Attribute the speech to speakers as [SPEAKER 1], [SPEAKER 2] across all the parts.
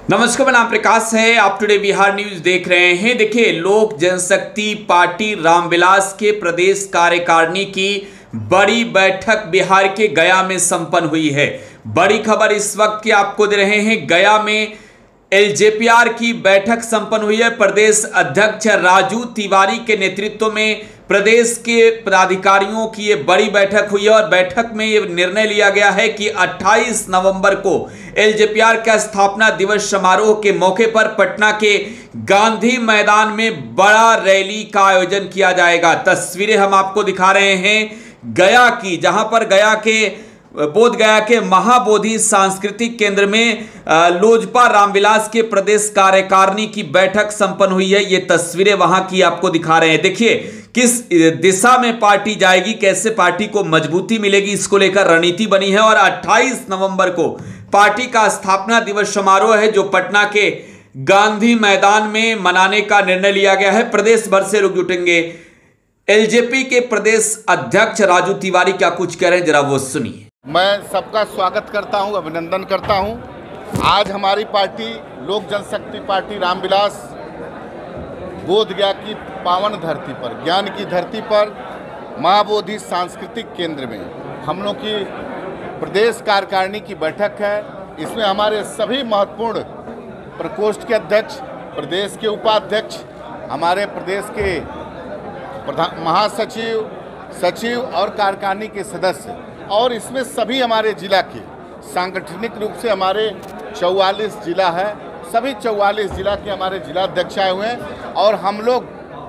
[SPEAKER 1] नमस्कार, मेरा नाम प्रकाश है। आप टुडे बिहार न्यूज देख रहे हैं। देखिए, लोक जनशक्ति पार्टी रामविलास के प्रदेश कार्यकारिणी की बड़ी बैठक बिहार के गया में संपन्न हुई है। बड़ी खबर इस वक्त की आपको दे रहे हैं। गया में एलजेपीआर की बैठक संपन्न हुई है। प्रदेश अध्यक्ष राजू तिवारी के नेतृत्व में प्रदेश के पदाधिकारियों की ये बड़ी बैठक हुई है और बैठक में ये निर्णय लिया गया है कि 28 नवंबर को एलजेपीआर का स्थापना दिवस समारोह के मौके पर पटना के गांधी मैदान में बड़ा रैली का आयोजन किया जाएगा। तस्वीरें हम आपको दिखा रहे हैं गया की, जहां पर गया के बोध गया के महाबोधि सांस्कृतिक केंद्र में लोजपा रामविलास के प्रदेश कार्यकारिणी की बैठक संपन्न हुई है। ये तस्वीरें वहां की आपको दिखा रहे हैं। देखिए किस दिशा में पार्टी जाएगी, कैसे पार्टी को मजबूती मिलेगी, इसको लेकर रणनीति बनी है। और 28 नवंबर को पार्टी का स्थापना दिवस समारोह है जो पटना के गांधी मैदान में मनाने का निर्णय लिया गया है। प्रदेश भर से लोग जुटेंगे। एलजेपी के प्रदेश अध्यक्ष राजू तिवारी क्या कुछ कह रहे हैं, जरा वो सुनिए।
[SPEAKER 2] मैं सबका स्वागत करता हूं, अभिनंदन करता हूं। आज हमारी पार्टी लोक जनशक्ति पार्टी रामविलास बोध गया की पावन धरती पर, ज्ञान की धरती पर महाबोधि सांस्कृतिक केंद्र में हम लोग की प्रदेश कार्यकारिणी की बैठक है। इसमें हमारे सभी महत्वपूर्ण प्रकोष्ठ के अध्यक्ष, प्रदेश के उपाध्यक्ष, हमारे प्रदेश के महासचिव, सचिव और कार्यकारिणी के सदस्य, और इसमें सभी हमारे जिला के सांगठनिक रूप से हमारे 44 जिला है, सभी 44 जिला के हमारे जिला अध्यक्ष आए हुए हैं। और हम लोग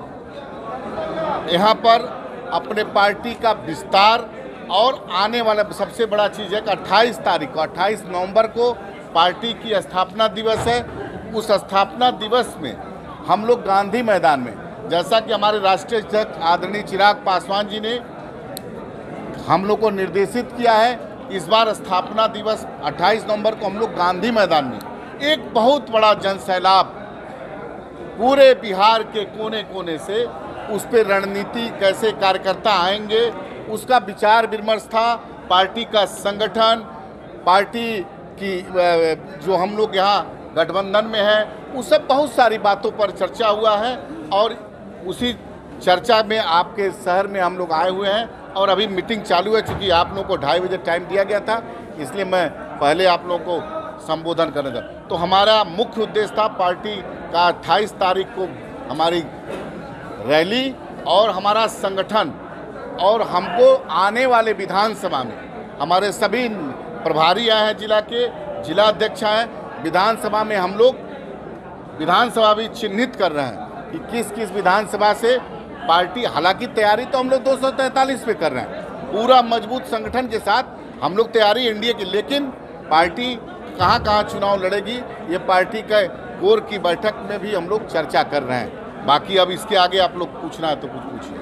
[SPEAKER 2] यहाँ पर अपने पार्टी का विस्तार और आने वाला सबसे बड़ा चीज़ है कि 28 तारीख को, 28 नवंबर को पार्टी की स्थापना दिवस है। उस स्थापना दिवस में हम लोग गांधी मैदान में, जैसा कि हमारे राष्ट्रीय अध्यक्ष आदरणीय चिराग पासवान जी ने हम लोग को निर्देशित किया है, इस बार स्थापना दिवस 28 नवंबर को हम लोग गांधी मैदान में एक बहुत बड़ा जनसैलाब पूरे बिहार के कोने कोने से, उस पर रणनीति कैसे कार्यकर्ता आएंगे उसका विचार विमर्श था। पार्टी का संगठन, पार्टी की जो हम लोग यहाँ गठबंधन में है, उस सब बहुत सारी बातों पर चर्चा हुआ है। और उसी चर्चा में आपके शहर में हम लोग आए हुए हैं और अभी मीटिंग चालू है। चूँकि आप लोगों को 2:30 बजे टाइम दिया गया था, इसलिए मैं पहले आप लोगों को संबोधन करने था। तो हमारा मुख्य उद्देश्य था पार्टी का 28 तारीख को हमारी रैली और हमारा संगठन, और हमको आने वाले विधानसभा में हमारे सभी प्रभारी आए हैं, जिला के जिला अध्यक्ष आए हैं। विधानसभा में हम लोग विधानसभा भी चिन्हित कर रहे हैं कि किस किस विधानसभा से पार्टी, हालांकि तैयारी तो हम लोग 243 पे कर रहे हैं, पूरा मजबूत संगठन के साथ हम लोग तैयारी एनडीए की। लेकिन पार्टी कहाँ कहाँ चुनाव लड़ेगी, ये पार्टी के कोर की बैठक में भी हम लोग चर्चा कर रहे हैं। बाकी अब इसके आगे आप लोग पूछना है तो कुछ पूछिए।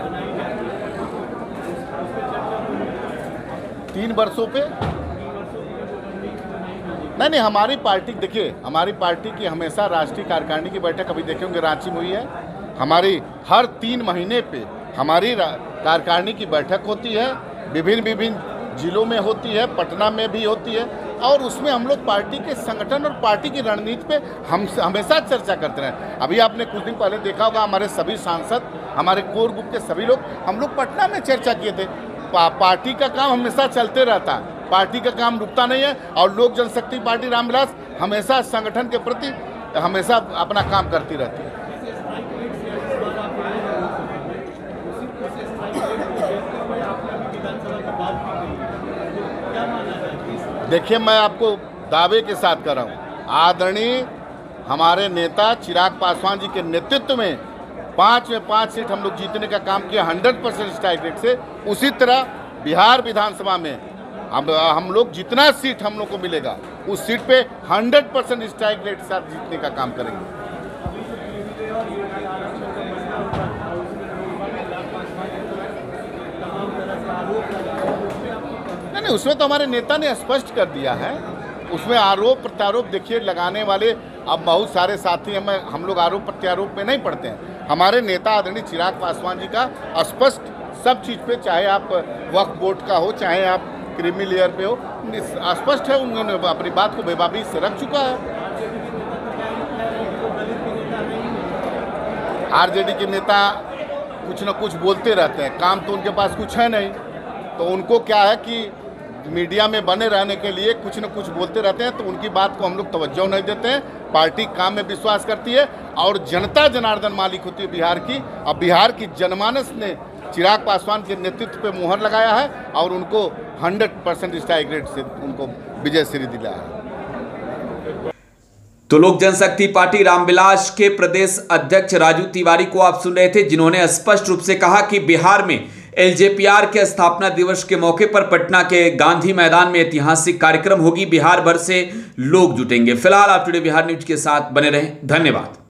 [SPEAKER 2] 3 वर्षों पे नहीं, हमारी पार्टी, देखिए हमारी पार्टी की हमेशा राष्ट्रीय कार्यकारिणी की बैठक अभी देखे होंगे रांची में हुई है। हमारी हर 3 महीने पे हमारी कार्यकारिणी की बैठक होती है, विभिन्न जिलों में होती है, पटना में भी होती है। और उसमें हम लोग पार्टी के संगठन और पार्टी की रणनीति पे हम हमेशा चर्चा करते हैं। अभी आपने कुछ दिन पहले देखा होगा, हमारे सभी सांसद, हमारे कोर ग्रुप के सभी लोग, हम लोग पटना में चर्चा किए थे। पार्टी का काम हमेशा चलते रहता है, पार्टी का काम रुकता नहीं है। और लोक जनशक्ति पार्टी रामविलास हमेशा संगठन के प्रति हमेशा अपना काम करती रहती है। देखिए, मैं आपको दावे के साथ कर रहा हूँ, आदरणीय हमारे नेता चिराग पासवान जी के नेतृत्व में 5 में 5 सीट हम लोग जीतने का काम किया 100% स्ट्राइक रेट से। उसी तरह बिहार विधानसभा में हम लोग जितना सीट हम लोग को मिलेगा उस सीट पे 100% स्ट्राइक रेट के साथ जीतने का काम करेंगे। नहीं, उसमें तो हमारे नेता ने स्पष्ट कर दिया है। उसमें आरोप प्रत्यारोप, देखिए लगाने वाले अब बहुत सारे साथी हैं, हम लोग आरोप प्रत्यारोप में नहीं पड़ते हैं। हमारे नेता आदरणीय चिराग पासवान जी का स्पष्ट सब चीज़ पे, चाहे आप वक्फ बोर्ड का हो, चाहे आप क्रीमी लेयर पे हो, स्पष्ट है, उन्होंने अपनी बात को बेबाबी से रख चुका है। आरजेडी के नेता कुछ न कुछ बोलते रहते हैं, काम तो उनके पास कुछ है नहीं, तो उनको क्या है कि मीडिया में बने रहने के लिए कुछ न कुछ बोलते रहते हैं, तो उनकी बात को हम लोग तवज्जो नहीं देते हैं। पार्टी काम में विश्वास करती है और जनता जनार्दन मालिक होती है बिहार की। अब बिहार की जनमानस ने चिराग पासवान के नेतृत्व पे मुहर लगाया है और उनको 100% स्ट्राइक रेट से उनको विजय श्री दिला है।
[SPEAKER 1] तो लोक जनशक्ति पार्टी रामविलास के प्रदेश अध्यक्ष राजू तिवारी को आप सुन रहे थे, जिन्होंने स्पष्ट रूप से कहा कि बिहार में एलजेपीआर के स्थापना दिवस के मौके पर पटना के गांधी मैदान में ऐतिहासिक कार्यक्रम होगी। बिहार भर से लोग जुटेंगे। फिलहाल आप टुडे बिहार न्यूज के साथ बने रहें। धन्यवाद।